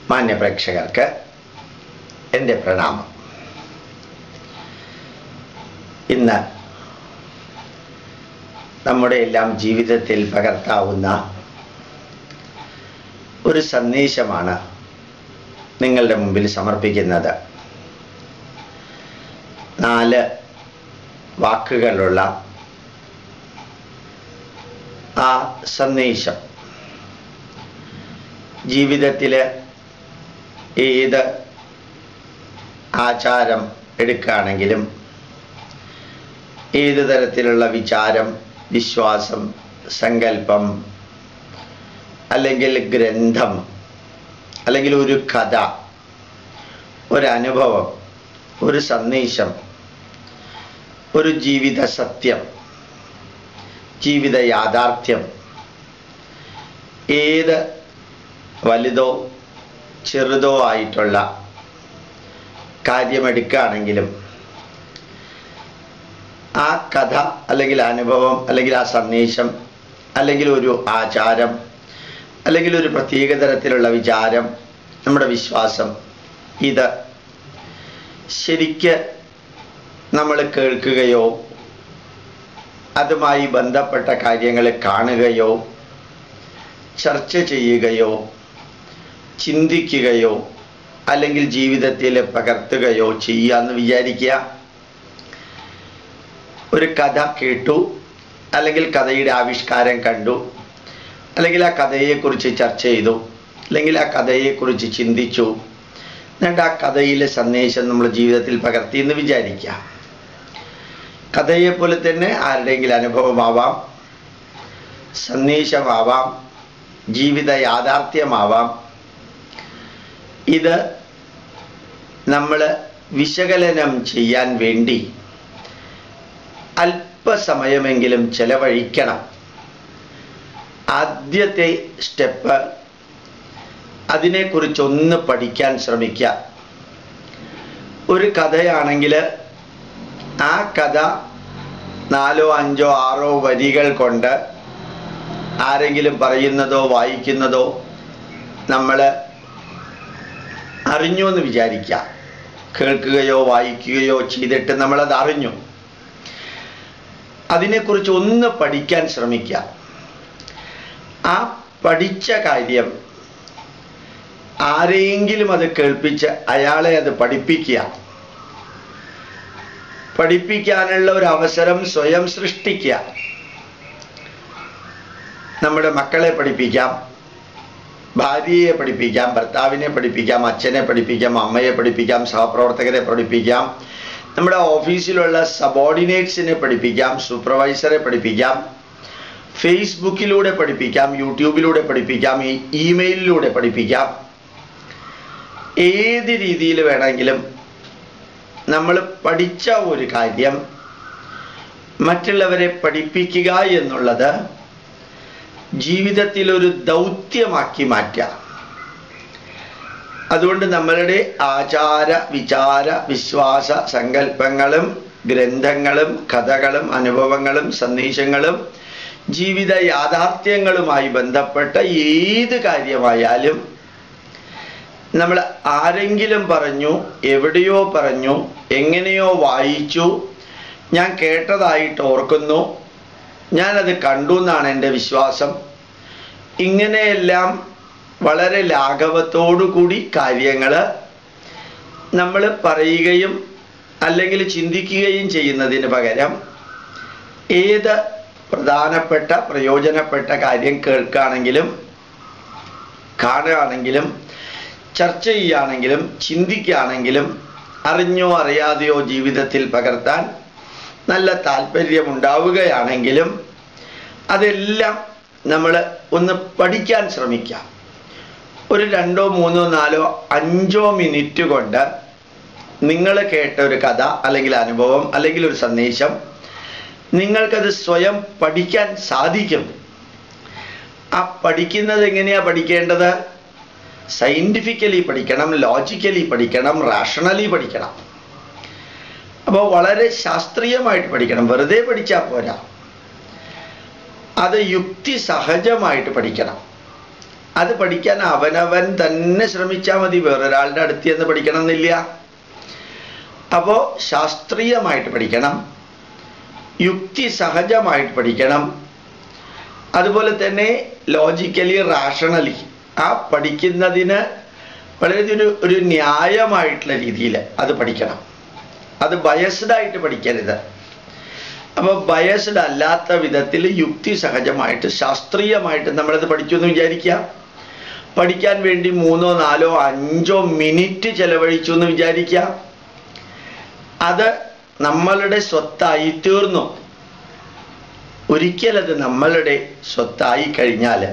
മാന്യപ്രേക്ഷകർക്ക് എൻ്റെ പ്രണാമം. ഇന്ന് നമ്മുടെ എല്ലാം ജീവിതത്തിൽ പകർത്താവുന്ന ഒരു സന്ദേശമാണ് നിങ്ങളുടെ മുമ്പിൽ സമർപ്പിക്കുന്നത്. 4 വാക്കുകളുള്ള ആ സന്ദേശം ജീവിതത്തിൽ ഏത് ആചാരം എടുക്കുകയാണെങ്കിലും, ഏത് തരത്തിലുള്ള വിചാരം, വിശ്വാസം, സങ്കല്പം, അല്ലെങ്കിൽ ഗ്രന്ഥം, അല്ലെങ്കിൽ ഒരു കഥ, ഒരനുഭവം, ഒരു സന്ദേശം, ഒരു ജീവിത സത്യം, ജീവിത യാഥാർത്ഥ്യം, ഏത് വലുതോ ചെറുതോ ആയിട്ടുള്ള കാര്യമെടുക്കുകയാണെങ്കിലും ആ കഥ അല്ലെങ്കിൽ അനുഭവം അല്ലെങ്കിൽ ആ സന്ദേശം അല്ലെങ്കിൽ ഒരു ആചാരം അല്ലെങ്കിൽ ഒരു പ്രത്യേക തരത്തിലുള്ള വിചാരം, നമ്മുടെ വിശ്വാസം, ഇത് ശരിക്ക് നമ്മൾ കേൾക്കുകയോ അതുമായി ബന്ധപ്പെട്ട കാര്യങ്ങൾ കാണുകയോ ചർച്ച ചെയ്യുകയോ ചിന്തിക്കുകയോ അല്ലെങ്കിൽ ജീവിതത്തിൽ പകർത്തുകയോ ചെയ്യാമെന്ന് വിചാരിക്കുക. ഒരു കഥ കേട്ടു, അല്ലെങ്കിൽ കഥയുടെ ആവിഷ്കാരം കണ്ടു, അല്ലെങ്കിൽ ആ കഥയെക്കുറിച്ച് ചർച്ച ചെയ്തു, അല്ലെങ്കിൽ ആ കഥയെക്കുറിച്ച് ചിന്തിച്ചു, എന്നിട്ട് ആ കഥയിലെ സന്ദേശം നമ്മൾ ജീവിതത്തിൽ പകർത്തി എന്ന് വിചാരിക്കുക. കഥയെപ്പോലെ തന്നെ ആരുടെയെങ്കിലും അനുഭവമാവാം, സന്ദേശമാവാം, ജീവിത യാഥാർത്ഥ്യമാവാം. ഇത് നമ്മൾ വിശകലനം ചെയ്യാൻ വേണ്ടി അല്പസമയമെങ്കിലും ചെലവഴിക്കണം. ആദ്യത്തെ സ്റ്റെപ്പ് അതിനെക്കുറിച്ചൊന്ന് പഠിക്കാൻ ശ്രമിക്കുക. ഒരു കഥയാണെങ്കിൽ ആ കഥ 4, 5, 6 വരികൾ കൊണ്ട് ആരെങ്കിലും പറയുന്നതോ വായിക്കുന്നതോ നമ്മൾ അറിഞ്ഞു എന്ന് വിചാരിക്കുക. കേൾക്കുകയോ വായിക്കുകയോ ചെയ്തിട്ട് നമ്മളത് അറിഞ്ഞു. അതിനെക്കുറിച്ച് ഒന്ന് പഠിക്കാൻ ശ്രമിക്കുക. ആ പഠിച്ച കാര്യം ആരെയെങ്കിലും അത് കേൾപ്പിച്ച് അയാളെ അത് പഠിപ്പിക്കുക. പഠിപ്പിക്കാനുള്ള ഒരു അവസരം സ്വയം സൃഷ്ടിക്കുക. നമ്മുടെ മക്കളെ പഠിപ്പിക്കാം, ഭാര്യയെ പഠിപ്പിക്കാം, ഭർത്താവിനെ പഠിപ്പിക്കാം, അച്ഛനെ പഠിപ്പിക്കാം, അമ്മയെ പഠിപ്പിക്കാം, സഹപ്രവർത്തകരെ പഠിപ്പിക്കാം, നമ്മുടെ ഓഫീസിലുള്ള സബോർഡിനേറ്റ്സിനെ പഠിപ്പിക്കാം, സൂപ്പർവൈസറെ പഠിപ്പിക്കാം, ഫേസ്ബുക്കിലൂടെ പഠിപ്പിക്കാം, യൂട്യൂബിലൂടെ പഠിപ്പിക്കാം, ഇമെയിലിലൂടെ പഠിപ്പിക്കാം. ഏത് രീതിയിൽ വേണമെങ്കിലും നമ്മൾ പഠിച്ച ഒരു കാര്യം മറ്റുള്ളവരെ പഠിപ്പിക്കുക എന്നുള്ളത് ജീവിതത്തിൽ ഒരു ദൗത്യമാക്കി മാറ്റുക. അതുകൊണ്ട് നമ്മളുടെ ആചാര, വിചാര, വിശ്വാസ, സങ്കല്പങ്ങളും ഗ്രന്ഥങ്ങളും കഥകളും അനുഭവങ്ങളും സന്ദേശങ്ങളും ജീവിത യാഥാർത്ഥ്യങ്ങളുമായി ബന്ധപ്പെട്ട ഏത് കാര്യമായാലും നമ്മൾ ആരെങ്കിലും പറഞ്ഞു, എവിടെയോ പറഞ്ഞു, എങ്ങനെയോ വായിച്ചു, ഞാൻ കേട്ടതായിട്ട് ഓർക്കുന്നു, ഞാനത് കണ്ടു എന്നാണ് എൻ്റെ വിശ്വാസം, ഇങ്ങനെയെല്ലാം വളരെ ലാഘവത്തോടു കൂടി കാര്യങ്ങൾ നമ്മൾ പറയുകയും അല്ലെങ്കിൽ ചിന്തിക്കുകയും ചെയ്യുന്നതിന് പകരം ഏത് പ്രധാനപ്പെട്ട പ്രയോജനപ്പെട്ട കാര്യം കേൾക്കുകയാണെങ്കിലും കാണുകയാണെങ്കിലും ചർച്ച ചെയ്യുകയാണെങ്കിലും ചിന്തിക്കുകയാണെങ്കിലും അറിഞ്ഞോ അറിയാതെയോ ജീവിതത്തിൽ പകർത്താൻ നല്ല താല്പര്യമുണ്ടാവുകയാണെങ്കിലും അതെല്ലാം നമ്മൾ ഒന്ന് പഠിക്കാൻ ശ്രമിക്കാം. ഒരു 2, 3, 4, 5 മിനിറ്റ് കൊണ്ട് നിങ്ങൾ കേട്ട ഒരു കഥ അല്ലെങ്കിൽ അനുഭവം അല്ലെങ്കിൽ ഒരു സന്ദേശം നിങ്ങൾക്കത് സ്വയം പഠിക്കാൻ സാധിക്കും. ആ പഠിക്കുന്നത് എങ്ങനെയാണ് പഠിക്കേണ്ടത്? സയൻറ്റിഫിക്കലി പഠിക്കണം, ലോജിക്കലി പഠിക്കണം, റാഷണലി പഠിക്കണം. അപ്പോൾ വളരെ ശാസ്ത്രീയമായിട്ട് പഠിക്കണം. വെറുതെ പഠിച്ചാൽ പോരാ, അത് യുക്തി സഹജമായിട്ട് പഠിക്കണം. അത് പഠിക്കാൻ അവനവൻ തന്നെ ശ്രമിച്ചാൽ മതി, വേറൊരാളുടെ അടുത്ത് ചെന്ന് പഠിക്കണം എന്നില്ല. അപ്പോൾ ശാസ്ത്രീയമായിട്ട് പഠിക്കണം, യുക്തി സഹജമായിട്ട് പഠിക്കണം, അതുപോലെ തന്നെ ലോജിക്കലി റാഷണലി ആ പഠിക്കുന്നതിന് വളരെ ഒരു ന്യായമായിട്ടുള്ള രീതിയിൽ അത് പഠിക്കണം. അത് ബയസ്ഡ് ആയിട്ട് പഠിക്കരുത്. അപ്പോൾ ബയസ്ഡ് അല്ലാത്ത വിധത്തിൽ യുക്തി സഹജമായിട്ട് ശാസ്ത്രീയമായിട്ട് നമ്മളത് പഠിച്ചു എന്ന് വിചാരിക്കുക. പഠിക്കാൻ വേണ്ടി 3, 4, 5 മിനിറ്റ് ചെലവഴിച്ചു എന്ന് വിചാരിക്കുക. അത് നമ്മളുടെ സ്വത്തായി തീർന്നു. ഒരിക്കലത് നമ്മളുടെ സ്വത്തായി കഴിഞ്ഞാൽ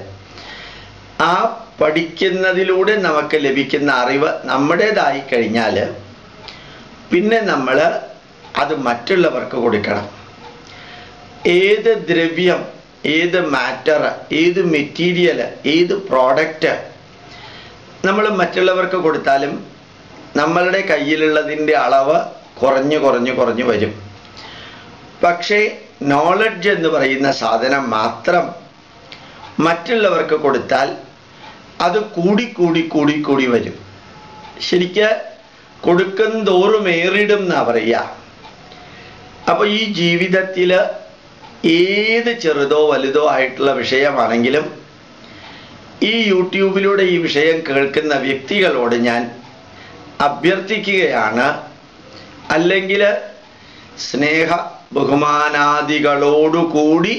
ആ പഠിക്കുന്നതിലൂടെ നമുക്ക് ലഭിക്കുന്ന അറിവ് നമ്മുടേതായി കഴിഞ്ഞാൽ പിന്നെ നമ്മൾ അത് മറ്റുള്ളവർക്ക് കൊടുക്കണം. ഏത് ദ്രവ്യം, ഏത് മാറ്റർ, ഏത് മെറ്റീരിയൽ, ഏത് പ്രോഡക്റ്റ് നമ്മൾ മറ്റുള്ളവർക്ക് കൊടുത്താലും നമ്മളുടെ കയ്യിലുള്ളതിൻ്റെ അളവ് കുറഞ്ഞു വരും. പക്ഷേ നോളജ് എന്ന് പറയുന്ന സാധനം മാത്രം മറ്റുള്ളവർക്ക് കൊടുത്താൽ അത് കൂടി വരും. ശരിക്ക് കൊടുക്കും തോറും ഏറിടും എന്നാ പറയുക. അപ്പോൾ ഈ ജീവിതത്തിൽ ഏത് ചെറുതോ വലുതോ ആയിട്ടുള്ള വിഷയമാണെങ്കിലും ഈ യൂട്യൂബിലൂടെ ഈ വിഷയം കേൾക്കുന്ന വ്യക്തികളോട് ഞാൻ അഭ്യർത്ഥിക്കുകയാണ്, അല്ലെങ്കിൽ സ്നേഹ ബഹുമാനാദികളോടുകൂടി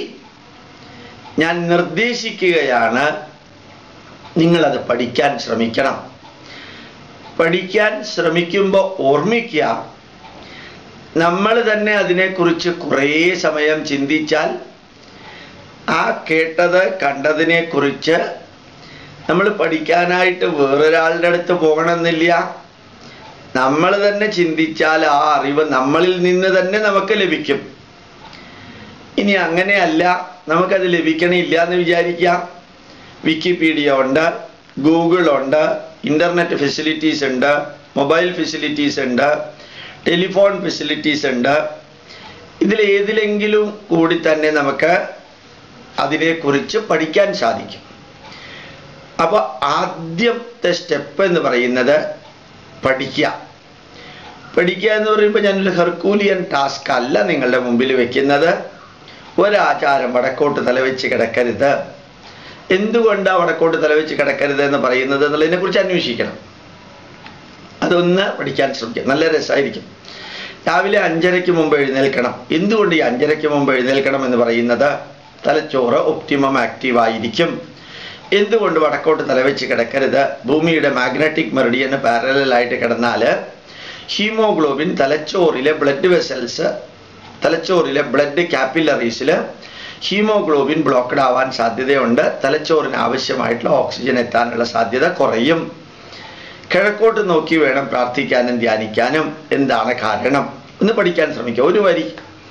ഞാൻ നിർദ്ദേശിക്കുകയാണ്, നിങ്ങളത് പഠിക്കാൻ ശ്രമിക്കണം. പഠിക്കാൻ ശ്രമിക്കുമ്പോൾ ഓർമ്മിക്കുക, നമ്മൾ തന്നെ അതിനെക്കുറിച്ച് കുറേ സമയം ചിന്തിച്ചാൽ ആ കേട്ടത് കണ്ടതിനെക്കുറിച്ച് നമ്മൾ പഠിക്കാനായിട്ട് വേറൊരാളുടെ അടുത്ത് പോകണമെന്നില്ല. നമ്മൾ തന്നെ ചിന്തിച്ചാൽ ആ അറിവ് നമ്മളിൽ നിന്ന് തന്നെ നമുക്ക് ലഭിക്കും. ഇനി അങ്ങനെയല്ല, നമുക്കത് ലഭിക്കണില്ല എന്ന് വിചാരിക്കാം. വിക്കിപീഡിയ ഉണ്ട്, ഗൂഗിൾ ഉണ്ട്, ഇൻ്റർനെറ്റ് ഫെസിലിറ്റീസ് ഉണ്ട്, മൊബൈൽ ഫെസിലിറ്റീസ് ഉണ്ട്, ടെലിഫോൺ ഫെസിലിറ്റീസ് ഉണ്ട്. ഇതിലേതിലെങ്കിലും കൂടി തന്നെ നമുക്ക് അതിനെക്കുറിച്ച് പഠിക്കാൻ സാധിക്കും. അപ്പോൾ ആദ്യത്തെ സ്റ്റെപ്പ് എന്ന് പറയുന്നത് പഠിക്കുക എന്ന് പറയുമ്പോൾ ഞാനൊരു ഹെർക്കൂലിയൻ ടാസ്ക് അല്ല നിങ്ങളുടെ മുമ്പിൽ വെക്കുന്നത്. ഒരാചാരം വടക്കോട്ട് തലവെച്ച് കിടക്കരുത്. എന്തുകൊണ്ടാണ് വടക്കോട്ട് തലവെച്ച് കിടക്കരുത് എന്ന് പറയുന്നത് എന്നുള്ളതിനെക്കുറിച്ച് അന്വേഷിക്കണം. അതൊന്ന് പഠിക്കാൻ ശ്രമിക്കുക, നല്ല രസമായിരിക്കും. രാവിലെ 5:30 മുമ്പ് എഴുന്നേൽക്കണം. എന്തുകൊണ്ട് ഈ 5:30 മുമ്പ് എഴുന്നേൽക്കണം എന്ന് പറയുന്നത്? തലച്ചോറ് ഒപ്റ്റിമം ആക്റ്റീവായിരിക്കും. എന്തുകൊണ്ട് വടക്കോട്ട് തലവെച്ച് കിടക്കരുത്? ഭൂമിയുടെ മാഗ്നറ്റിക് മെറിഡിയന് പാരലായിട്ട് കിടന്നാൽ ഹീമോഗ്ലോബിൻ തലച്ചോറിലെ ബ്ലഡ് വെസൽസ്, തലച്ചോറിലെ ബ്ലഡ് കാപ്പിലറീസിൽ ഹീമോഗ്ലോബിൻ ബ്ലോക്കഡ് ആവാൻ സാധ്യതയുണ്ട്. തലച്ചോറിന് ആവശ്യമായിട്ടുള്ള ഓക്സിജൻ എത്താനുള്ള സാധ്യത കുറയും. കിഴക്കോട്ട് നോക്കി വേണം പ്രാർത്ഥിക്കാനും ധ്യാനിക്കാനും. എന്താണ് കാരണം? ഒന്ന് പഠിക്കാൻ ശ്രമിക്കുക. ഒരു വരി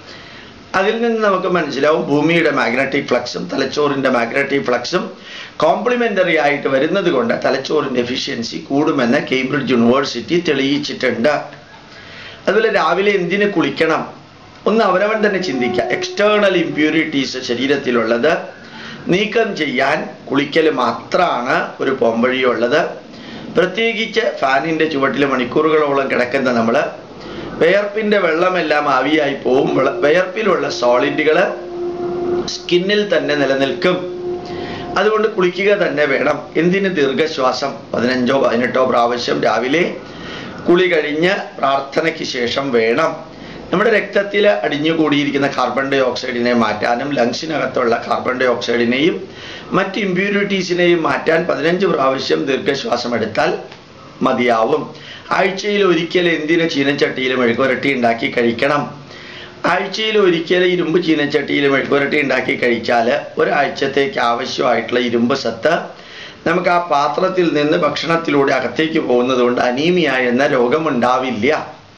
അതിൽ നിന്ന് നമുക്ക് മനസ്സിലാവും ഭൂമിയുടെ മാഗ്നറ്റിക് ഫ്ലക്സും തലച്ചോറിൻ്റെ മാഗ്നറ്റിക് ഫ്ലക്സും കോംപ്ലിമെൻ്ററി ആയിട്ട് വരുന്നത് കൊണ്ട് തലച്ചോറിൻ്റെ എഫിഷ്യൻസി കൂടുമെന്ന് കേംബ്രിഡ്ജ് യൂണിവേഴ്സിറ്റി തെളിയിച്ചിട്ടുണ്ട്. അതുപോലെ രാവിലെ എന്തിന് കുളിക്കണം? ഒന്ന് അവനവൻ തന്നെ ചിന്തിക്കുക. എക്സ്റ്റേണൽ ഇമ്പ്യൂരിറ്റീസ് ശരീരത്തിലുള്ളത് നീക്കം ചെയ്യാൻ കുളിക്കൽ മാത്രമാണ് ഒരു പോംവഴിയുള്ളത്. പ്രത്യേകിച്ച് ഫാനിൻ്റെ ചുവട്ടിൽ മണിക്കൂറുകളോളം കിടക്കുന്ന നമ്മൾ വിയർപ്പിൻ്റെ വെള്ളമെല്ലാം ആവിയായി പോവും. വിയർപ്പിലുള്ള സോളിഡുകൾ സ്കിന്നിൽ തന്നെ നിലനിൽക്കും. അതുകൊണ്ട് കുളിക്കുക തന്നെ വേണം. എന്തിന് ദീർഘശ്വാസം? 15 or 18 പ്രാവശ്യം രാവിലെ കുളി കഴിഞ്ഞ് പ്രാർത്ഥനയ്ക്ക് ശേഷം വേണം. നമ്മുടെ രക്തത്തിൽ അടിഞ്ഞുകൂടിയിരിക്കുന്ന കാർബൺ ഡൈ ഓക്സൈഡിനെ മാറ്റാനും ലങ്സിനകത്തുള്ള കാർബൺ ഡൈ ഓക്സൈഡിനെയും മറ്റ് ഇമ്പ്യൂരിറ്റീസിനെയും മാറ്റാൻ 15 പ്രാവശ്യം ദീർഘശ്വാസം എടുത്താൽ മതിയാവും. ആഴ്ചയിൽ ഒരിക്കൽ എന്തിന് ചീനച്ചട്ടിയിൽ മെഴുകുവരട്ടി ഉണ്ടാക്കി കഴിക്കണം? ആഴ്ചയിൽ ഒരിക്കൽ ഇരുമ്പ് ചീനച്ചട്ടിയിൽ മെഴുകുവരട്ടി ഉണ്ടാക്കി കഴിച്ചാൽ ഒരാഴ്ചത്തേക്ക് ആവശ്യമായിട്ടുള്ള ഇരുമ്പ് സത്ത് നമുക്ക് ആ പാത്രത്തിൽ നിന്ന് ഭക്ഷണത്തിലൂടെ അകത്തേക്ക് പോകുന്നത് കൊണ്ട് അനീമിയ എന്ന രോഗമുണ്ടാവില്ല.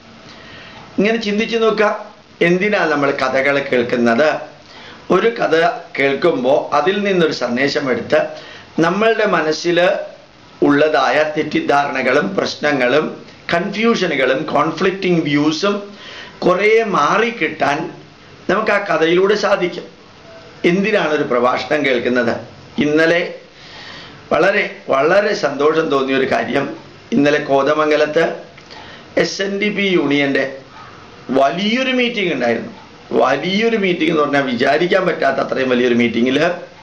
ഇങ്ങനെ ചിന്തിച്ചു നോക്കുക. എന്തിനാണ് നമ്മൾ കഥകൾ കേൾക്കുന്നത്? ഒരു കഥ കേൾക്കുമ്പോൾ അതിൽ നിന്നൊരു സന്ദേശം എടുത്ത് നമ്മളുടെ മനസ്സിൽ ഉള്ളതായ തെറ്റിദ്ധാരണകളും പ്രശ്നങ്ങളും കൺഫ്യൂഷനുകളും കോൺഫ്ലിക്റ്റിംഗ് വ്യൂസും കുറേ മാറിക്കിട്ടാൻ നമുക്ക് ആ കഥയിലൂടെ സാധിക്കും. എന്തിനാണ് ഒരു പ്രഭാഷണം കേൾക്കുന്നത്? ഇന്നലെ വളരെ വളരെ സന്തോഷം തോന്നിയ ഒരു കാര്യം, ഇന്നലെ കോതമംഗലത്ത് SNDP യൂണിയൻ്റെ വലിയൊരു മീറ്റിംഗ് ഉണ്ടായിരുന്നു. വലിയൊരു മീറ്റിംഗ് എന്ന് പറഞ്ഞാൽ വിചാരിക്കാൻ പറ്റാത്ത അത്രയും വലിയൊരു മീറ്റിങ്ങിൽ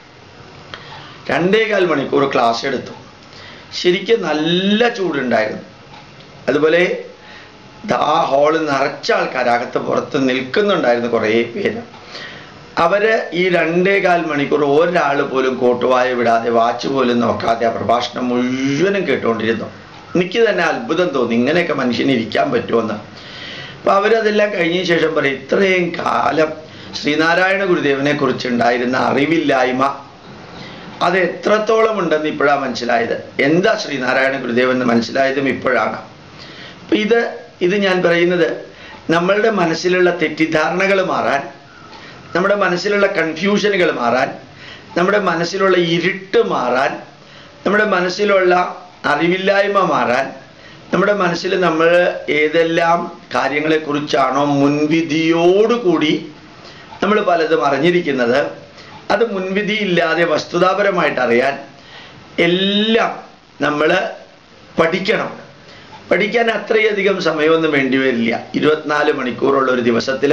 2.25 മണിക്കൂർ ക്ലാസ് എടുത്തു. ശരിക്കും നല്ല ചൂടുണ്ടായിരുന്നു. അതുപോലെ ആ ഹാള് നിറച്ച ആൾക്കാർ അകത്ത് പുറത്ത് നിൽക്കുന്നുണ്ടായിരുന്നു, കുറേ പേര്. അവര് ഈ 2.25 മണിക്കൂർ ഒരാൾ പോലും കോട്ടുവായ വിടാതെ വാച്ച് പോലും നോക്കാതെ ആ പ്രഭാഷണം മുഴുവനും കേട്ടുകൊണ്ടിരുന്നു. എനിക്ക് തന്നെ അത്ഭുതം തോന്നി, ഇങ്ങനെയൊക്കെ മനുഷ്യന് ഇരിക്കാൻ പറ്റുമെന്ന്. അപ്പം അവരതെല്ലാം കഴിഞ്ഞ ശേഷം പറയും, ഇത്രയും കാലം ശ്രീനാരായണ ഗുരുദേവനെ കുറിച്ചുണ്ടായിരുന്ന അറിവില്ലായ്മ അത് എത്രത്തോളം ഉണ്ടെന്ന് ഇപ്പോഴാണ് മനസ്സിലായത്. എന്താ ശ്രീനാരായണ ഗുരുദേവൻ എന്ന് മനസ്സിലായതും ഇപ്പോഴാണ്. അപ്പം ഇത് ഞാൻ പറയുന്നത്, നമ്മളുടെ മനസ്സിലുള്ള തെറ്റിദ്ധാരണകൾ മാറാൻ, നമ്മുടെ മനസ്സിലുള്ള കൺഫ്യൂഷനുകൾ മാറാൻ, നമ്മുടെ മനസ്സിലുള്ള ഇരുട്ട് മാറാൻ, നമ്മുടെ മനസ്സിലുള്ള അറിവില്ലായ്മ മാറാൻ, നമ്മുടെ മനസ്സിൽ നമ്മൾ ഏതെല്ലാം കാര്യങ്ങളെക്കുറിച്ചാണോ മുൻവിധിയോടുകൂടി നമ്മൾ പലതും അറിഞ്ഞിരിക്കുന്നത്, അത് മുൻവിധിയില്ലാതെ വസ്തുതാപരമായിട്ട് അറിയാൻ എല്ലാം നമ്മൾ പഠിക്കണം. പഠിക്കാൻ അത്രയധികം സമയമൊന്നും വേണ്ടി വരില്ല. 24 മണിക്കൂറുള്ള ഒരു ദിവസത്തിൽ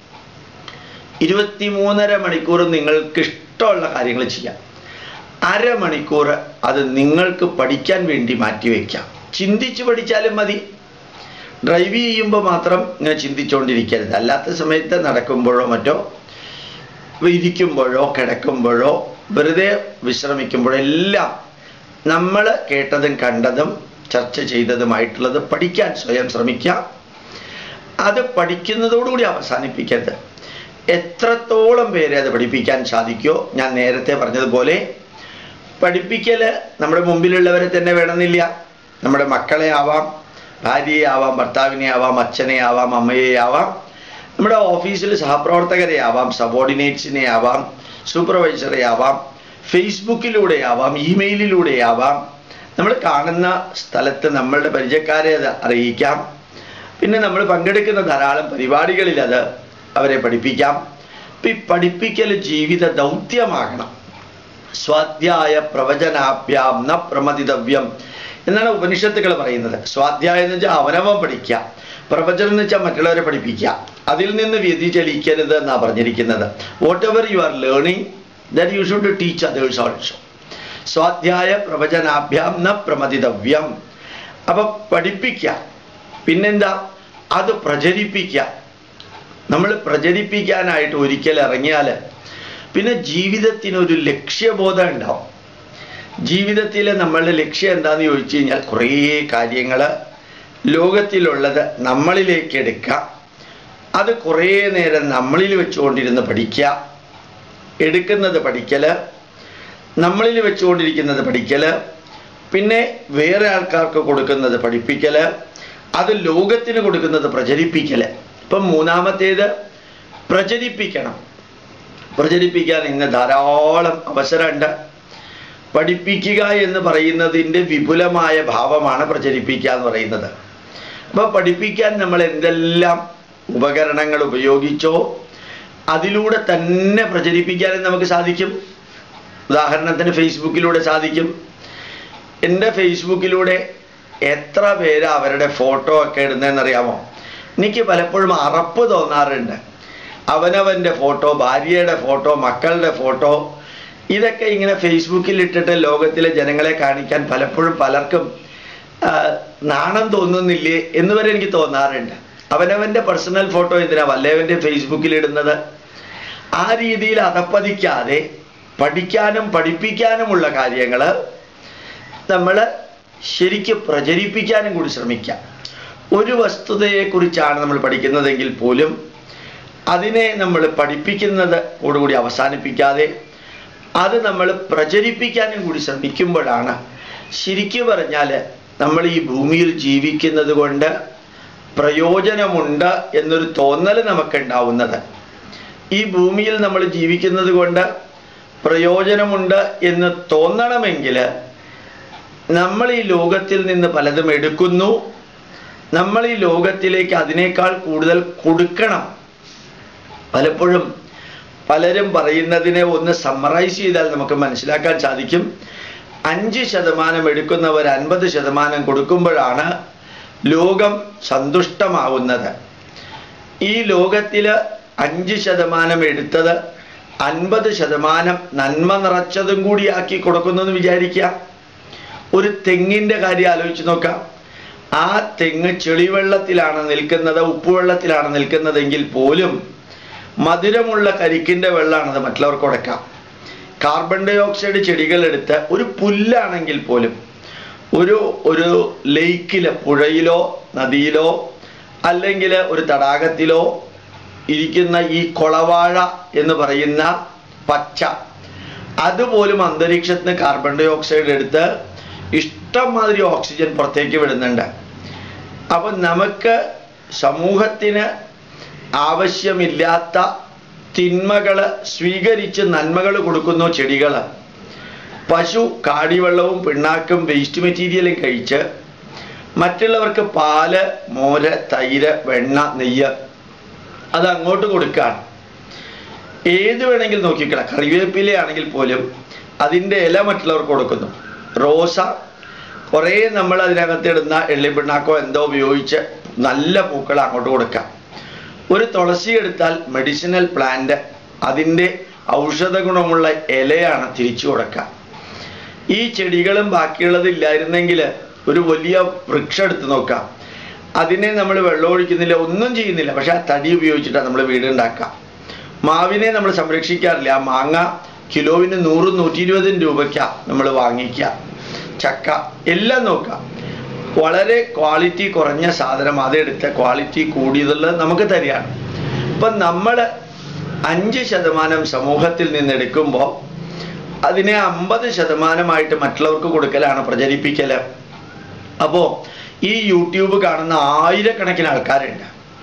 23.5 മണിക്കൂർ നിങ്ങൾക്ക് ഇഷ്ടമുള്ള കാര്യങ്ങൾ ചെയ്യാം. അരമണിക്കൂർ അത് നിങ്ങൾക്ക് പഠിക്കാൻ വേണ്ടി മാറ്റിവെക്കാം. ചിന്തിച്ച് പഠിച്ചാലും മതി. ഡ്രൈവ് ചെയ്യുമ്പോൾ മാത്രം ഇങ്ങനെ ചിന്തിച്ചുകൊണ്ടിരിക്കരുത്. അല്ലാത്ത സമയത്ത് നടക്കുമ്പോഴോ മറ്റോ ഇരിക്കുമ്പോഴോ കിടക്കുമ്പോഴോ വെറുതെ വിശ്രമിക്കുമ്പോഴോ എല്ലാം നമ്മൾ കേട്ടതും കണ്ടതും ചർച്ച ചെയ്തതുമായിട്ടുള്ളത് പഠിക്കാൻ സ്വയം ശ്രമിക്കാം. അത് പഠിക്കുന്നതോടുകൂടി അവസാനിപ്പിക്കരുത്. എത്രത്തോളം പേരെ അത് പഠിപ്പിക്കാൻ സാധിക്കുമോ, ഞാൻ നേരത്തെ പറഞ്ഞതുപോലെ പഠിപ്പിക്കൽ നമ്മുടെ മുമ്പിലുള്ളവരെ തന്നെ വേണമെന്നില്ല. നമ്മുടെ മക്കളെ ആവാം, ഭാര്യയെ ആവാം, ഭർത്താവിനെ ആവാം, അച്ഛനെ ആവാം, അമ്മയെ ആവാം, നമ്മുടെ ഓഫീസിൽ സഹപ്രവർത്തകരെ ആവാം, സബോർഡിനേറ്റ്സിനെ ആവാം, സൂപ്പർവൈസറെ ആവാം, ഫേസ്ബുക്കിലൂടെ ആവാം, ഇമെയിലിലൂടെ ആവാം. നമ്മൾ കാണുന്ന സ്ഥലത്ത് നമ്മളുടെ പരിചയക്കാരെ അത് അറിയിക്കാം. പിന്നെ നമ്മൾ പങ്കെടുക്കുന്ന ധാരാളം പരിപാടികളിൽ അത് അവരെ പഠിപ്പിക്കാം. ഈ പഠിപ്പിക്കൽ ജീവിത ദൗത്യമാകണം. സ്വാധ്യായ പ്രവചനാഭ്യാം ന പ്രമദിതവ്യം എന്നാണ് ഉപനിഷത്തുകൾ പറയുന്നത്. സ്വാധ്യായം എന്ന് വെച്ചാൽ അവനവൻ പഠിക്കുക, പ്രവചനം എന്ന് വെച്ചാൽ മറ്റുള്ളവരെ പഠിപ്പിക്കുക. അതിൽ നിന്ന് വ്യതിചലിക്കരുത് എന്നാണ് പറഞ്ഞിരിക്കുന്നത്. Whatever you are learning that you should teach others also. സ്വാധ്യായ പ്രവചനാഭ്യാം ന പ്രമദിതവ്യം. അപ്പൊ പഠിപ്പിക്കുക, പിന്നെന്താ, അത് പ്രചരിപ്പിക്കുക. നമ്മൾ പ്രചരിപ്പിക്കാനായിട്ട് ഒരിക്കൽ ഇറങ്ങിയാൽ പിന്നെ ജീവിതത്തിനൊരു ലക്ഷ്യബോധം ഉണ്ടാവും. ജീവിതത്തിൽ നമ്മളുടെ ലക്ഷ്യം എന്താണെന്ന് ചോദിച്ചു കഴിഞ്ഞാൽ കുറേ കാര്യങ്ങൾ ലോകത്തിലുള്ളത് നമ്മളിലേക്ക് എടുക്കുക. അത് കുറേ നേരം നമ്മളിൽ വെച്ചുകൊണ്ടിരുന്ന് പഠിക്കുക. എടുക്കുന്നത് പഠിക്കൽ, നമ്മളിൽ വെച്ചുകൊണ്ടിരിക്കുന്നത് പഠിക്കൽ, പിന്നെ വേറെ ആൾക്കാർക്ക് കൊടുക്കുന്നത് പഠിപ്പിക്കൽ, അത് ലോകത്തിന് കൊടുക്കുന്നത് പ്രചരിപ്പിക്കൽ. ഇപ്പം മൂന്നാമത്തേത് പ്രചരിപ്പിക്കണം. പ്രചരിപ്പിക്കാൻ ഇന്ന് ധാരാളം അവസരമുണ്ട്. പഠിപ്പിക്കുക എന്ന് പറയുന്നതിൻ്റെ വിപുലമായ ഭാവമാണ് പ്രചരിപ്പിക്കുക എന്ന് പറയുന്നത്. അപ്പോൾ പഠിപ്പിക്കാൻ നമ്മൾ എന്തെല്ലാം ഉപകരണങ്ങൾ ഉപയോഗിച്ചോ അതിലൂടെ തന്നെ പ്രചരിപ്പിക്കാനും നമുക്ക് സാധിക്കും. ഉദാഹരണത്തിന് ഫേസ്ബുക്കിലൂടെ സാധിക്കും. എൻ്റെ ഫേസ്ബുക്കിലൂടെ എത്ര പേര് അവരുടെ ഫോട്ടോ ഒക്കെ ഇടുന്നതെന്നറിയാമോ? എനിക്ക് പലപ്പോഴും അറപ്പ് തോന്നാറുണ്ട്. അവനവൻ്റെ ഫോട്ടോ, ഭാര്യയുടെ ഫോട്ടോ, മക്കളുടെ ഫോട്ടോ, ഇതൊക്കെ ഇങ്ങനെ ഫേസ്ബുക്കിൽ ഇട്ടിട്ട് ലോകത്തിലെ ജനങ്ങളെ കാണിക്കാൻ പലപ്പോഴും പലർക്കും നാണം തോന്നുന്നില്ലേ എന്ന് വരെ എനിക്ക് തോന്നാറുണ്ട്. അവനവൻ്റെ പേഴ്സണൽ ഫോട്ടോ എന്തിനാ വല്ലവൻ്റെ ഫേസ്ബുക്കിൽ ഇടുന്നത്? ആ രീതിയിൽ അതപ്പതിക്കാതെ പഠിക്കാനും പഠിപ്പിക്കാനുമുള്ള കാര്യങ്ങൾ നമ്മൾ ശരിക്കും പ്രചരിപ്പിക്കാനും കൂടി ശ്രമിക്കാം. ഒരു വസ്തുതയെക്കുറിച്ചാണ് നമ്മൾ പഠിക്കുന്നതെങ്കിൽ പോലും അതിനെ നമ്മൾ പഠിപ്പിക്കുന്നതോടുകൂടി അവസാനിപ്പിക്കാതെ അത് നമ്മൾ പ്രചരിപ്പിക്കാനും കൂടി ശ്രമിക്കുമ്പോഴാണ് ശരിക്കും പറഞ്ഞാൽ നമ്മൾ ഈ ഭൂമിയിൽ ജീവിക്കുന്നത് കൊണ്ട് പ്രയോജനമുണ്ട് എന്നൊരു തോന്നൽ നമുക്കുണ്ടാവുന്നത്. ഈ ഭൂമിയിൽ നമ്മൾ ജീവിക്കുന്നത് കൊണ്ട് പ്രയോജനമുണ്ട് എന്ന് തോന്നണമെങ്കിൽ നമ്മൾ ഈ ലോകത്തിൽ നിന്ന് പലതും എടുക്കുന്നു. നമ്മൾ ഈ ലോകത്തിലേക്ക് അതിനേക്കാൾ കൂടുതൽ കൊടുക്കണം. പലപ്പോഴും പലരും പറയുന്നതിനെ ഒന്ന് സമ്മറൈസ് ചെയ്താൽ നമുക്ക് മനസ്സിലാക്കാൻ സാധിക്കും. 5% എടുക്കുന്നവർ 50% കൊടുക്കുമ്പോഴാണ് ലോകം സന്തുഷ്ടമാവുന്നത്. ഈ ലോകത്തിൽ 5% എടുത്തത് 50% നന്മ നിറച്ചതും കൂടി ആക്കി കൊടുക്കുന്നു എന്ന് വിചാരിക്കുക. ഒരു തെങ്ങിൻ്റെ കാര്യം ആലോചിച്ച് നോക്കാം. ആ തെങ്ങ് ചെളിവെള്ളത്തിലാണ് നിൽക്കുന്നത്, ഉപ്പുവെള്ളത്തിലാണ് നിൽക്കുന്നതെങ്കിൽ പോലും മധുരമുള്ള കരിക്കിൻ്റെ വെള്ളമാണത് മറ്റുള്ളവർക്ക് കൊടുക്കാം. കാർബൺ ഡൈ ഓക്സൈഡ് ചെടികളെടുത്ത് ഒരു പുല്ലാണെങ്കിൽ പോലും ഒരു ലേക്കിലോ പുഴയിലോ നദിയിലോ അല്ലെങ്കിൽ ഒരു തടാകത്തിലോ ഇരിക്കുന്ന ഈ കൊളവാഴ എന്ന് പറയുന്ന പച്ച, അതുപോലും അന്തരീക്ഷത്തിന് കാർബൺ ഡൈ ഓക്സൈഡ് എടുത്ത് ഇഷ്ടംമാതിരി ഓക്സിജൻ പുറത്തേക്ക് വിടുന്നുണ്ട്. അപ്പം നമുക്ക് സമൂഹത്തിന് ആവശ്യമില്ലാത്ത തിന്മകൾ സ്വീകരിച്ച് നന്മകൾ കൊടുക്കുന്നു ചെടികൾ. പശു കാടിവെള്ളവും പിണ്ണാക്കും വേസ്റ്റ് മെറ്റീരിയലും കഴിച്ച് മറ്റുള്ളവർക്ക് പാല്, മോര്, തൈര്, വെണ്ണ, നെയ്യ് അത് അങ്ങോട്ട് കൊടുക്കുകയാണ്. ഏത് വേണമെങ്കിൽ നോക്കിക്കള, കറിവേപ്പിലയാണെങ്കിൽ പോലും അതിൻ്റെ ഇല മറ്റുള്ളവർക്ക് കൊടുക്കുന്നു. റോസ കുറേ നമ്മൾ അതിനകത്തിടുന്ന എള്ളിപ്പിണ്ണാക്കോ എന്തോ ഉപയോഗിച്ച് നല്ല പൂക്കൾ അങ്ങോട്ട് കൊടുക്കാം. ഒരു തുളസി എടുത്താൽ മെഡിസിനൽ പ്ലാന്റ്, അതിൻ്റെ ഔഷധ ഗുണമുള്ള ഇലയാണ് തിരിച്ചു കൊടുക്കുക. ഈ ചെടികളും ബാക്കിയുള്ളതില്ലായിരുന്നെങ്കിൽ ഒരു വലിയ വൃക്ഷം എടുത്ത് നോക്കാം, അതിനെ നമ്മൾ വെള്ളമൊഴിക്കുന്നില്ല, ഒന്നും ചെയ്യുന്നില്ല, പക്ഷെ ആ തടി ഉപയോഗിച്ചിട്ടാണ് നമ്മൾ വീടുണ്ടാക്കുക. മാവിനെ നമ്മൾ സംരക്ഷിക്കാറില്ല, ആ മാങ്ങ കിലോവിന് 100-120 രൂപയ്ക്കാണ് നമ്മൾ വാങ്ങിക്കുക. ചക്ക എല്ലാം നോക്കാം, വളരെ ക്വാളിറ്റി കുറഞ്ഞ സാധനം അതെടുത്ത് ക്വാളിറ്റി കൂടിയതുള്ളത് നമുക്ക് തരികയാണ്. ഇപ്പം നമ്മൾ 5% സമൂഹത്തിൽ നിന്ന് എടുക്കുമ്പോൾ അതിനെ 50% മറ്റുള്ളവർക്ക് കൊടുക്കലാണ്, പ്രചരിപ്പിക്കൽ. അപ്പോൾ ഈ യൂട്യൂബ് കാണുന്ന ആയിരക്കണക്കിന് ആൾക്കാരുണ്ട്.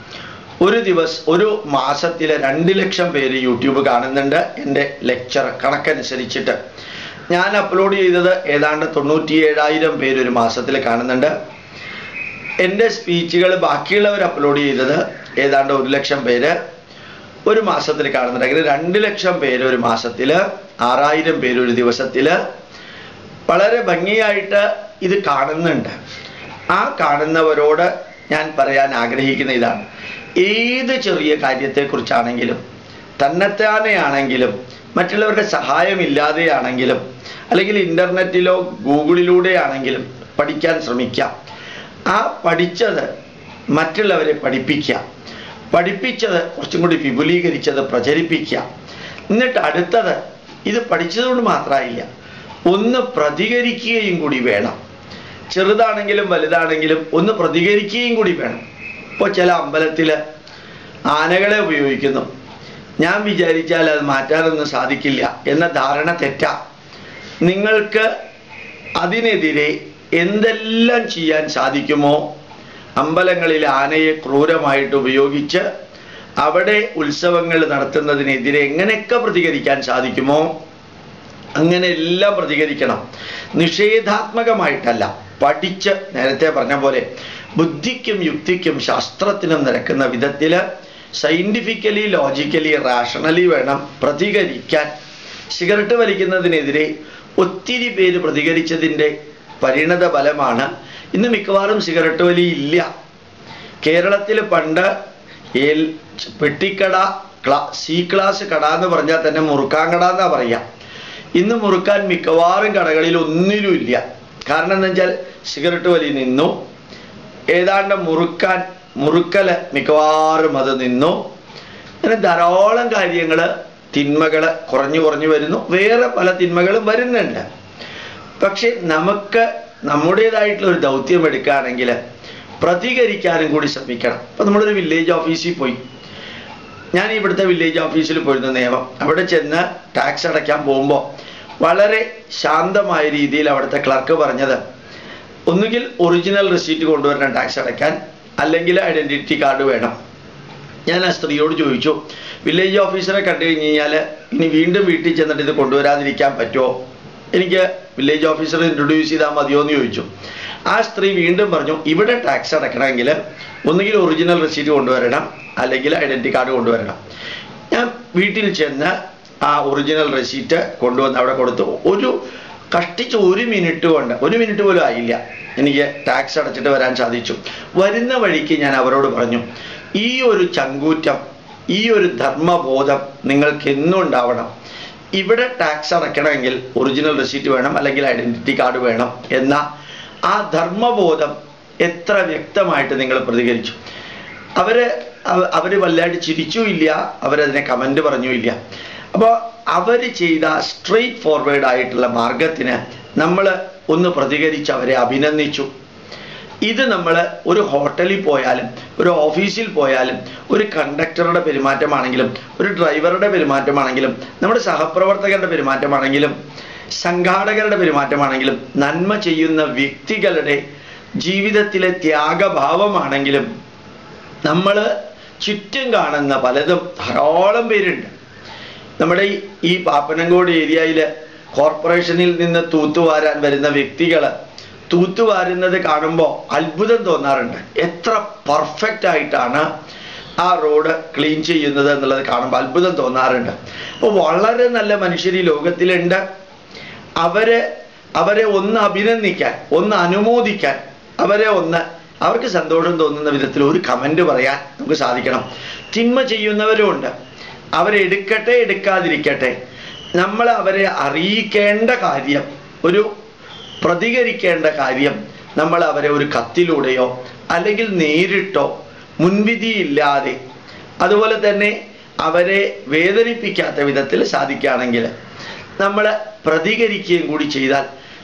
ഒരു മാസത്തിൽ 2 ലക്ഷം പേര് യൂട്യൂബ് കാണുന്നുണ്ട്. എൻ്റെ ലെക്ചർ കണക്കനുസരിച്ചിട്ട് ഞാൻ അപ്ലോഡ് ചെയ്തത് ഏതാണ്ട് 97,000 പേര് ഒരു മാസത്തിൽ കാണുന്നുണ്ട്. എൻ്റെ സ്പീച്ചുകൾ ബാക്കിയുള്ളവർ അപ്ലോഡ് ചെയ്തത് ഏതാണ്ട് 1 ലക്ഷം പേര് ഒരു മാസത്തിൽ കാണുന്നുണ്ട്. അങ്ങനെ 2 ലക്ഷം പേര് ഒരു മാസത്തിൽ, 6,000 പേര് ഒരു ദിവസത്തിൽ വളരെ ഭംഗിയായിട്ട് ഇത് കാണുന്നുണ്ട്. ആ കാണുന്നവരോട് ഞാൻ പറയാൻ ആഗ്രഹിക്കുന്ന ഇതാണ്: ഏത് ചെറിയ കാര്യത്തെക്കുറിച്ചാണെങ്കിലും, തന്നെത്താനെയാണെങ്കിലും, മറ്റുള്ളവരുടെ സഹായമില്ലാതെയാണെങ്കിലും, അല്ലെങ്കിൽ ഇൻ്റർനെറ്റിലോ ഗൂഗിളിലൂടെയാണെങ്കിലും പഠിക്കാൻ ശ്രമിക്കാം. ആ പഠിച്ചത് മറ്റുള്ളവരെ പഠിപ്പിക്കുക, പഠിപ്പിച്ചത് കുറച്ചും കൂടി വിപുലീകരിച്ചത് പ്രചരിപ്പിക്കുക. എന്നിട്ട് അടുത്തത്, ഇത് പഠിച്ചതുകൊണ്ട് മാത്രമായില്ല, ഒന്ന് പ്രതികരിക്കുകയും കൂടി വേണം. ചെറുതാണെങ്കിലും വലുതാണെങ്കിലും ഒന്ന് പ്രതികരിക്കുകയും കൂടി വേണം. ഇപ്പോൾ ചില അമ്പലത്തിൽ ആനകളെ ഉപയോഗിക്കുന്നു, ഞാൻ വിചാരിച്ചാൽ അത് മാറ്റാനൊന്നും സാധിക്കില്ല എന്ന ധാരണ തെറ്റാ. നിങ്ങൾക്ക് അതിനെതിരെ എന്തെല്ലാം ചെയ്യാൻ സാധിക്കുമോ, അമ്പലങ്ങളിൽ ആനയെ ക്രൂരമായിട്ട് ഉപയോഗിച്ച് അവിടെ ഉത്സവങ്ങൾ നടത്തുന്നതിനെതിരെ എങ്ങനെയൊക്കെ പ്രതികരിക്കാൻ സാധിക്കുമോ അങ്ങനെ എല്ലാം പ്രതികരിക്കണം. നിഷേധാത്മകമായിട്ടല്ല, പഠിച്ച് നേരത്തെ പറഞ്ഞ പോലെ ബുദ്ധിക്കും യുക്തിക്കും ശാസ്ത്രത്തിനും നിരക്കുന്ന വിധത്തിൽ സയൻറ്റിഫിക്കലി, ലോജിക്കലി, റാഷണലി വേണം പ്രതികരിക്കാൻ. സിഗരറ്റ് വലിക്കുന്നതിനെതിരെ ഒത്തിരി പേര് പ്രതികരിച്ചതിൻ്റെ പരിണത ഫലമാണ് ഇന്ന് മിക്കവാറും സിഗരറ്റ് വലി ഇല്ല. കേരളത്തിൽ പണ്ട് പെട്ടിക്കട, സി ക്ലാസ് കട എന്ന് പറഞ്ഞാൽ തന്നെ മുറുക്കാൻ കട എന്നാ പറയാം. ഇന്ന് മുറുക്കാൻ മിക്കവാറും കടകളിൽ ഒന്നിലും ഇല്ല. കാരണം എന്താ വെച്ചാൽ സിഗരറ്റ് വലി നിന്നു, ഏതാണ്ട് മുറുക്കൽ മിക്കവാറും അത് നിന്നു. അങ്ങനെ ധാരാളം കാര്യങ്ങൾ, തിന്മകൾ കുറഞ്ഞു വരുന്നു. വേറെ പല തിന്മകളും വരുന്നുണ്ട്. പക്ഷെ നമുക്ക് നമ്മുടേതായിട്ടുള്ള ഒരു ദൗത്യം എടുക്കുകയാണെങ്കിൽ പ്രതികരിക്കാനും കൂടി ശ്രമിക്കണം. ഇപ്പം നമ്മളൊരു വില്ലേജ് ഓഫീസിൽ പോയി, ഞാൻ ഇവിടുത്തെ വില്ലേജ് ഓഫീസിൽ പോയിരുന്ന നിയമം, അവിടെ ചെന്ന് ടാക്സ് അടയ്ക്കാൻ പോകുമ്പോൾ വളരെ ശാന്തമായ രീതിയിൽ അവിടുത്തെ ക്ലർക്ക് പറഞ്ഞത്, ഒന്നുകിൽ ഒറിജിനൽ റെസീറ്റ് കൊണ്ടുവരണം ടാക്സ് അടയ്ക്കാൻ, അല്ലെങ്കിൽ ഐഡൻറ്റിറ്റി കാർഡ് വേണം. ഞാൻ ആ സ്ത്രീയോട് ചോദിച്ചു, വില്ലേജ് ഓഫീസറെ കണ്ടു കഴിഞ്ഞ് കഴിഞ്ഞാൽ ഇനി വീണ്ടും വീട്ടിൽ ചെന്നിട്ട് ഇത് കൊണ്ടുവരാതിരിക്കാൻ പറ്റുമോ, എനിക്ക് വില്ലേജ് ഓഫീസറെ ഇൻട്രൊഡ്യൂസ് ചെയ്താൽ മതിയോ എന്ന് ചോദിച്ചു. ആ സ്ത്രീ വീണ്ടും പറഞ്ഞു, ഇവിടെ ടാക്സ് അടയ്ക്കണമെങ്കിൽ ഒന്നുകിൽ ഒറിജിനൽ റെസീറ്റ് കൊണ്ടുവരണം, അല്ലെങ്കിൽ ഐഡൻറ്റിറ്റി കാർഡ് കൊണ്ടുവരണം. ഞാൻ വീട്ടിൽ ചെന്ന് ആ ഒറിജിനൽ റെസീറ്റ് കൊണ്ടുവന്ന് അവിടെ കൊടുത്തു. കഷ്ടിച്ച് 1 മിനിറ്റ് കൊണ്ട്, 1 മിനിറ്റ് പോലും ആയില്ല, എനിക്ക് ടാക്സ് അടച്ചിട്ട് വരാൻ സാധിച്ചു. വരുന്ന വഴിക്ക് ഞാൻ അവരോട് പറഞ്ഞു, ഈ ഒരു ചങ്കൂറ്റം, ഈ ഒരു ധർമ്മബോധം നിങ്ങൾക്ക് എന്നും ഉണ്ടാവണം. ഇവിടെ ടാക്സ് അടയ്ക്കണമെങ്കിൽ ഒറിജിനൽ റെസീറ്റ് വേണം, അല്ലെങ്കിൽ ഐഡന്റിറ്റി കാർഡ് വേണം എന്ന ആ ധർമ്മബോധം എത്ര വ്യക്തമായിട്ട് നിങ്ങൾ പ്രതികരിച്ചു. അവര് വല്ലാണ്ട് ചിരിച്ചുമില്ല, അവരതിനെ കമന്റ് പറഞ്ഞുമില്ല. അപ്പോൾ അവർ ചെയ്ത സ്ട്രെയിറ്റ് ഫോർവേഡ് ആയിട്ടുള്ള മാർഗത്തിന് നമ്മൾ ഒന്ന് പ്രതികരിച്ച് അവരെ അഭിനന്ദിച്ചു. ഇത് നമ്മൾ ഒരു ഹോട്ടലിൽ പോയാലും, ഒരു ഓഫീസിൽ പോയാലും, ഒരു കണ്ടക്ടറുടെ പെരുമാറ്റമാണെങ്കിലും, ഒരു ഡ്രൈവറുടെ പെരുമാറ്റമാണെങ്കിലും, നമ്മുടെ സഹപ്രവർത്തകരുടെ പെരുമാറ്റമാണെങ്കിലും, സംഘാടകരുടെ പെരുമാറ്റമാണെങ്കിലും, നന്മ ചെയ്യുന്ന വ്യക്തികളുടെ ജീവിതത്തിലെ ത്യാഗഭാവമാണെങ്കിലും, നമ്മൾ ചുറ്റും കാണുന്ന പലതും ധാരാളം പേരുണ്ട്. നമ്മുടെ ഈ പാപ്പനംകോട് ഏരിയയിൽ കോർപ്പറേഷനിൽ നിന്ന് തൂത്തുവാരാൻ വരുന്ന വ്യക്തികൾ തൂത്തുവാരുന്നത് കാണുമ്പോൾ അത്ഭുതം തോന്നാറുണ്ട്. എത്ര പെർഫെക്റ്റ് ആയിട്ടാണ് ആ റോഡ് ക്ലീൻ ചെയ്യുന്നത് എന്നുള്ളത് കാണുമ്പോൾ അത്ഭുതം തോന്നാറുണ്ട്. അപ്പോൾ വളരെ നല്ല മനുഷ്യർ ഈ ലോകത്തിലുണ്ട്. അവരെ ഒന്ന് അഭിനന്ദിക്കാൻ, ഒന്ന് അനുമോദിക്കാൻ, അവർക്ക് സന്തോഷം തോന്നുന്ന വിധത്തിൽ ഒരു കമന്റ് പറയാൻ നമുക്ക് സാധിക്കണം. തിന്മ ചെയ്യുന്നവരും ഉണ്ട്. അവരെടുക്കട്ടെ എടുക്കാതിരിക്കട്ടെ, നമ്മൾ അവരെ അറിയിക്കേണ്ട കാര്യം, ഒരു പ്രതികരിക്കേണ്ട കാര്യം നമ്മൾ അവരെ ഒരു കത്തിലൂടെയോ അല്ലെങ്കിൽ നേരിട്ടോ മുൻവിധിയില്ലാതെ, അതുപോലെ തന്നെ അവരെ വേദനിപ്പിക്കാത്ത വിധത്തിൽ സാധിക്കുകയാണെങ്കിൽ നമ്മൾ പ്രതികരിക്കുകയും കൂടി ചെയ്താൽ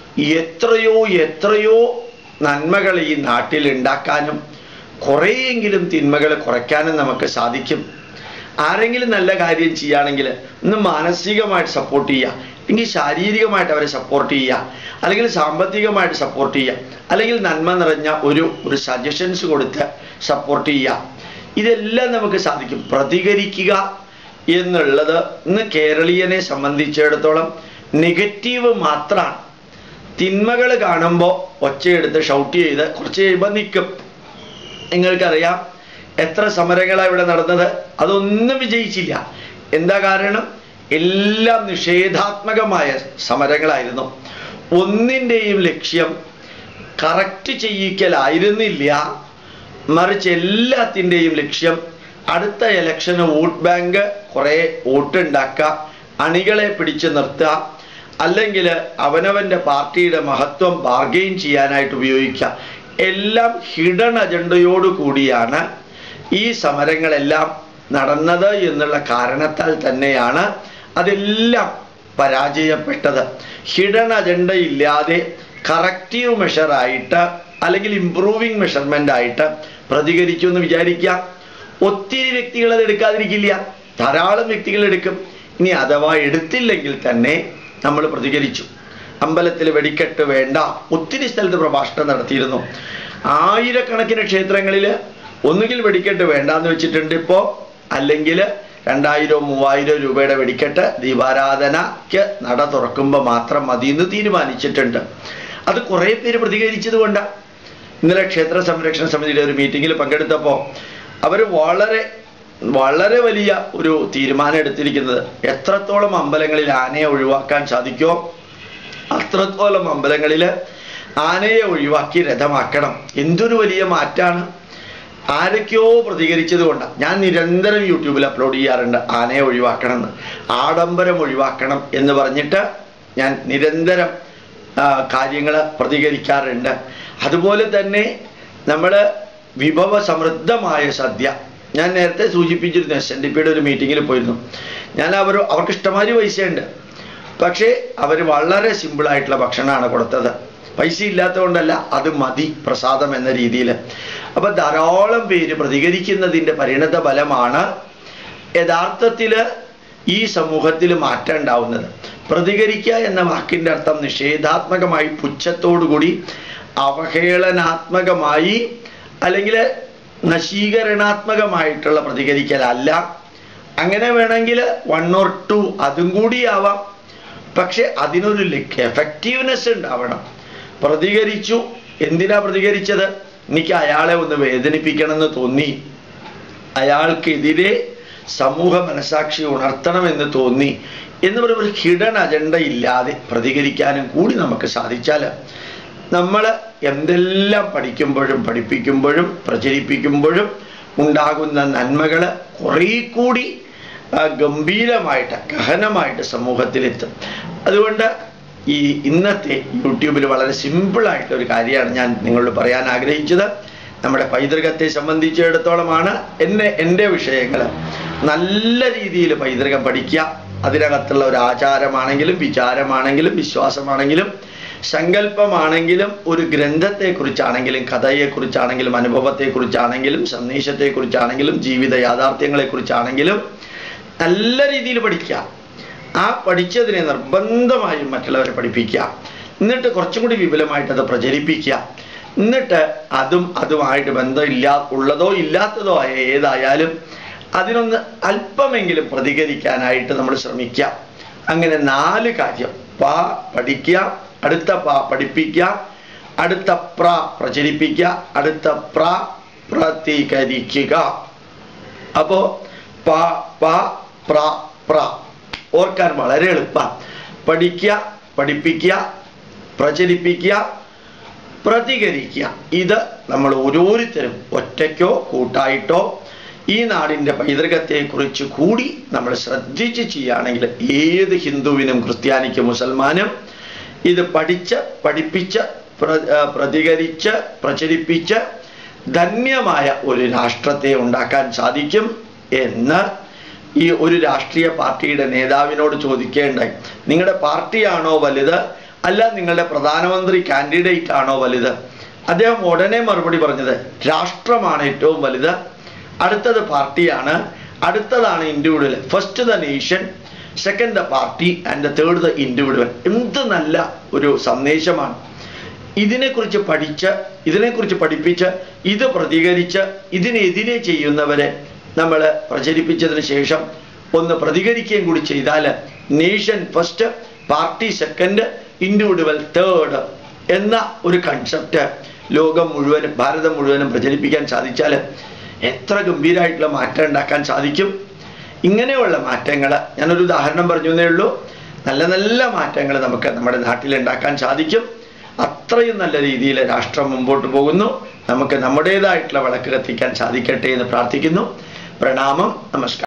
എത്രയോ നന്മകൾ ഈ നാട്ടിൽ ഉണ്ടാക്കാനും കുറേയെങ്കിലും തിന്മകൾ കുറയ്ക്കാനും നമുക്ക് സാധിക്കും. ആരെങ്കിലും നല്ല കാര്യം ചെയ്യുകയാണെങ്കിൽ ഒന്ന് മാനസികമായിട്ട് സപ്പോർട്ട് ചെയ്യുക, അല്ലെങ്കിൽ ശാരീരികമായിട്ട് അവരെ സപ്പോർട്ട് ചെയ്യുക, അല്ലെങ്കിൽ സാമ്പത്തികമായിട്ട് സപ്പോർട്ട് ചെയ്യുക, അല്ലെങ്കിൽ നന്മ നിറഞ്ഞ ഒരു സജഷൻസ് കൊടുത്ത് സപ്പോർട്ട് ചെയ്യുക. ഇതെല്ലാം നമുക്ക് സാധിക്കും. പ്രതികരിക്കുക എന്നുള്ളത് ഇന്ന് കേരളീയനെ സംബന്ധിച്ചിടത്തോളം നെഗറ്റീവ് മാത്രമാണ്. തിന്മകൾ കാണുമ്പോൾ ഒച്ചയെടുത്ത് ഷൗട്ട് ചെയ്ത് കുറച്ച് കഴിയുമ്പോൾ നിൽക്കും. നിങ്ങൾക്കറിയാം എത്ര സമരങ്ങളാണ് ഇവിടെ നടന്നത്, അതൊന്നും വിജയിച്ചില്ല. എന്താ കാരണം? എല്ലാം നിഷേധാത്മകമായ സമരങ്ങളായിരുന്നു. ഒന്നിൻ്റെയും ലക്ഷ്യം കറക്റ്റ് ചെയ്യിക്കലായിരുന്നില്ല, മറിച്ച് എല്ലാത്തിൻ്റെയും ലക്ഷ്യം അടുത്ത ഇലക്ഷന് വോട്ട് ബാങ്ക് കുറേ വോട്ടുണ്ടാക്കുക, അണികളെ പിടിച്ചു നിർത്തുക, അല്ലെങ്കിൽ അവനവൻ്റെ പാർട്ടിയുടെ മഹത്വം ബാർഗെയിൻ ചെയ്യാനായിട്ട് ഉപയോഗിക്കുക. എല്ലാം ഹിഡൻ അജണ്ടയോട് കൂടിയാണ് ഈ സമരങ്ങളെല്ലാം നടന്നത് എന്നുള്ള കാരണത്താൽ തന്നെയാണ് അതെല്ലാം പരാജയപ്പെട്ടത്. ഹിഡൻ അജണ്ട ഇല്ലാതെ കറക്റ്റീവ് മെഷറായിട്ട് അല്ലെങ്കിൽ ഇംപ്രൂവിങ് മെഷർമെൻ്റ് ആയിട്ട് പ്രതികരിക്കുമെന്ന് വിചാരിക്കുക. ഒത്തിരി വ്യക്തികൾ അത് എടുക്കാതിരിക്കില്ല, ധാരാളം വ്യക്തികൾ എടുക്കും. ഇനി അഥവാ എടുത്തില്ലെങ്കിൽ തന്നെ നമ്മൾ പ്രതികരിച്ചു. അമ്പലത്തിൽ വെടിക്കെട്ട് വേണ്ട, ഒത്തിരി സ്ഥലത്ത് പ്രഭാഷണം നടത്തിയിരുന്നു. ആയിരക്കണക്കിന് ക്ഷേത്രങ്ങളിൽ ഒന്നുകിൽ വെടിക്കെട്ട് വേണ്ടാന്ന് വെച്ചിട്ടുണ്ട് ഇപ്പോൾ, അല്ലെങ്കിൽ 2000-3000 രൂപയുടെ വെടിക്കെട്ട് ദീപാരാധനയ്ക്ക് നട തുറക്കുമ്പോൾ മാത്രം മതി എന്ന് തീരുമാനിച്ചിട്ടുണ്ട്. അത് കുറേ പേര് പ്രതികരിച്ചത് കൊണ്ടാണ്. ഇന്നലെ ക്ഷേത്ര സംരക്ഷണ സമിതിയുടെ ഒരു മീറ്റിങ്ങിൽ പങ്കെടുത്തപ്പോൾ അവർ വളരെ വലിയ ഒരു തീരുമാനം എടുത്തിരിക്കുന്നത്, എത്രത്തോളം അമ്പലങ്ങളിൽ ആനയെ ഒഴിവാക്കാൻ സാധിക്കുമോ അത്രത്തോളം അമ്പലങ്ങളിൽ ആനയെ ഒഴിവാക്കി രഥമാക്കണം. എന്തൊരു വലിയ മാറ്റാണ്! ആരൊക്കെയോ പ്രതികരിച്ചത് കൊണ്ടാണ്. ഞാൻ നിരന്തരം യൂട്യൂബിൽ അപ്ലോഡ് ചെയ്യാറുണ്ട്, ആനയെ ഒഴിവാക്കണം എന്ന്, ആഡംബരം ഒഴിവാക്കണം എന്ന് പറഞ്ഞിട്ട് ഞാൻ നിരന്തരം കാര്യങ്ങൾ പ്രതികരിക്കാറുണ്ട്. അതുപോലെ തന്നെ നമ്മൾ വിഭവ സമൃദ്ധമായ സദ്യ, ഞാൻ നേരത്തെ സൂചിപ്പിച്ചിരുന്നു, SNDPയുടെ ഒരു മീറ്റിങ്ങിൽ പോയിരുന്നു. ഞാൻ അവർക്ക് ഇഷ്ടമാതിരി പൈസയുണ്ട്, പക്ഷേ അവർ വളരെ സിമ്പിളായിട്ടുള്ള ഭക്ഷണമാണ് കൊടുത്തത്. പൈസ ഇല്ലാത്തതുകൊണ്ടല്ല, അത് മതി പ്രസാദം എന്ന രീതിയിൽ. അപ്പൊ ധാരാളം പേര് പ്രതികരിക്കുന്നതിൻ്റെ പരിണത ഫലമാണ് യഥാർത്ഥത്തിൽ ഈ സമൂഹത്തിൽ മാറ്റം ഉണ്ടാവുന്നത്. പ്രതികരിക്കുക എന്ന വാക്കിൻ്റെ അർത്ഥം നിഷേധാത്മകമായി, പുച്ഛത്തോടുകൂടി, അവഹേളനാത്മകമായി, അല്ലെങ്കിൽ നശീകരണാത്മകമായിട്ടുള്ള പ്രതികരിക്കലല്ല. അങ്ങനെ വേണമെങ്കിൽ 1 or 2 അതും കൂടിയാവാം, പക്ഷെ അതിനൊരു എഫക്റ്റീവ്നെസ് ഉണ്ടാവണം. പ്രതികരിച്ചു, എന്തിനാ പ്രതികരിച്ചത്? എനിക്ക് അയാളെ ഒന്ന് വേദനിപ്പിക്കണമെന്ന് തോന്നി, അയാൾക്കെതിരെ സമൂഹ മനസാക്ഷി ഉണർത്തണമെന്ന് തോന്നി എന്ന് പറയുന്ന ഒരു ഹിഡൻ അജണ്ട ഇല്ലാതെ പ്രതികരിക്കാനും കൂടി നമുക്ക് സാധിച്ചാൽ നമ്മൾ എന്തെല്ലാം പഠിക്കുമ്പോഴും പഠിപ്പിക്കുമ്പോഴും പ്രചരിപ്പിക്കുമ്പോഴും ഉണ്ടാകുന്ന നന്മകൾ കുറേ കൂടി ഗംഭീരമായിട്ട് ഗഹനമായിട്ട് സമൂഹത്തിലെത്തും. അതുകൊണ്ട് ഈ ഇന്നത്തെ യൂട്യൂബിൽ വളരെ സിമ്പിളായിട്ടുള്ള ഒരു കാര്യമാണ് ഞാൻ നിങ്ങളോട് പറയാൻ ആഗ്രഹിച്ചത്. നമ്മുടെ പൈതൃകത്തെ സംബന്ധിച്ചിടത്തോളമാണ് എൻ്റെ വിഷയങ്ങൾ. നല്ല രീതിയിൽ പൈതൃകം പഠിക്കുക. അതിനകത്തുള്ള ഒരു ആചാരമാണെങ്കിലും വിചാരമാണെങ്കിലും വിശ്വാസമാണെങ്കിലും സങ്കല്പമാണെങ്കിലും ഒരു ഗ്രന്ഥത്തെക്കുറിച്ചാണെങ്കിലും കഥയെക്കുറിച്ചാണെങ്കിലും അനുഭവത്തെക്കുറിച്ചാണെങ്കിലും സന്ദേശത്തെക്കുറിച്ചാണെങ്കിലും ജീവിത യാഥാർത്ഥ്യങ്ങളെക്കുറിച്ചാണെങ്കിലും നല്ല രീതിയിൽ പഠിക്കുക. ആ പഠിച്ചതിനെ നിർബന്ധമായും മറ്റുള്ളവരെ പഠിപ്പിക്കുക. എന്നിട്ട് കുറച്ചും കൂടി വിപുലമായിട്ട് അത് പ്രചരിപ്പിക്കുക. എന്നിട്ട് അതുമായിട്ട് ഉള്ളതോ ഇല്ലാത്തതോ ആയ ഏതായാലും അതിനൊന്ന് അല്പമെങ്കിലും പ്രതികരിക്കാനായിട്ട് നമ്മൾ ശ്രമിക്കുക. അങ്ങനെ 4 കാര്യം: പഠിക്കുക, അടുത്ത പഠിപ്പിക്കുക, അടുത്ത പ്രചരിപ്പിക്കുക, അടുത്ത പ്രതികരിക്കുക. അപ്പോ ഓർക്കാൻ വളരെ എളുപ്പമാണ്. പഠിക്കുക, പഠിപ്പിക്കുക, പ്രചരിപ്പിക്കുക, പ്രതികരിക്കുക. ഇത് നമ്മൾ ഓരോരുത്തരും ഒറ്റയ്ക്കോ കൂട്ടായിട്ടോ ഈ നാടിൻ്റെ പൈതൃകത്തെക്കുറിച്ച് കൂടി നമ്മൾ ശ്രദ്ധിച്ച് ചെയ്യുകയാണെങ്കിൽ ഏത് ഹിന്ദുവിനും ക്രിസ്ത്യാനിക്കും മുസൽമാനും ഇത് പഠിച്ച് പഠിപ്പിച്ച് പ്രതികരിച്ച് പ്രചരിപ്പിച്ച് ധന്യമായ ഒരു രാഷ്ട്രത്തെ ഉണ്ടാക്കാൻ സാധിക്കും എന്ന് ഈ ഒരു രാഷ്ട്രീയ പാർട്ടിയുടെ നേതാവിനോട് ചോദിക്കേണ്ടായി. നിങ്ങളുടെ പാർട്ടിയാണോ വലുത്, അല്ല നിങ്ങളുടെ പ്രധാനമന്ത്രി കാൻഡിഡേറ്റ് ആണോ വലുത്? അദ്ദേഹം ഉടനെ മറുപടി പറഞ്ഞത് രാഷ്ട്രമാണ് ഏറ്റവും വലുത്, അടുത്തത് പാർട്ടിയാണ്, അടുത്തതാണ് individual. First the nation, second the party and the third the individual. എന്ത് നല്ല ഒരു സന്ദേശമാണ്! ഇതിനെക്കുറിച്ച് പഠിപ്പിച്ച് ഇത് പ്രതികരിച്ച് ഇതിനെതിരെ ചെയ്യുന്നവരെ നമ്മൾ പ്രചരിപ്പിച്ചതിന് ശേഷം ഒന്ന് പ്രതികരിക്കുകയും കൂടി ചെയ്താൽ nation first, party second, individual third എന്ന ഒരു കൺസെപ്റ്റ് ലോകം മുഴുവനും ഭാരതം മുഴുവനും പ്രചരിപ്പിക്കാൻ സാധിച്ചാൽ എത്ര ഗംഭീരമായിട്ടുള്ള മാറ്റം ഉണ്ടാക്കാൻ സാധിക്കും. ഇങ്ങനെയുള്ള മാറ്റങ്ങൾ ഞാനൊരു ഉദാഹരണം പറഞ്ഞു എന്നേ ഉള്ളൂ. നല്ല നല്ല മാറ്റങ്ങൾ നമുക്ക് നമ്മുടെ നാട്ടിൽ ഉണ്ടാക്കാൻ സാധിക്കും. അത്രയും നല്ല രീതിയിൽ രാഷ്ട്രം മുമ്പോട്ട് പോകുന്നു. നമുക്ക് നമ്മുടേതായിട്ടുള്ള വിളക്ക് കത്തിക്കാൻ സാധിക്കട്ടെ എന്ന് പ്രാർത്ഥിക്കുന്നു. പ്രണാമം. നമസ്കാരം.